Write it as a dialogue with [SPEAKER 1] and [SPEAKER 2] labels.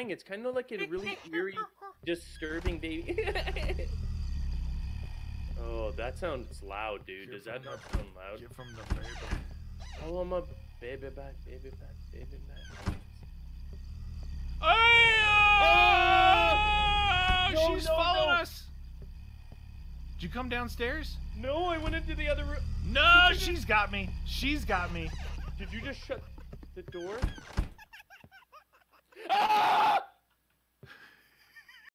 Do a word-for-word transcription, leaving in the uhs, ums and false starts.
[SPEAKER 1] It's kind of like a really eerie, disturbing baby. Oh, that sounds loud, dude.
[SPEAKER 2] You're
[SPEAKER 1] Does that
[SPEAKER 2] from
[SPEAKER 1] not
[SPEAKER 2] the-
[SPEAKER 1] sound loud?
[SPEAKER 2] You're from the baby.
[SPEAKER 1] Oh, I'm a baby back, baby back, baby back.
[SPEAKER 2] Oh!
[SPEAKER 1] No,
[SPEAKER 2] She's
[SPEAKER 1] no,
[SPEAKER 2] following
[SPEAKER 1] no.
[SPEAKER 2] us. Did you come downstairs?
[SPEAKER 1] No, I went into the other room.
[SPEAKER 2] No, she's got me. She's got me.
[SPEAKER 1] Did you just shut the door? Ah!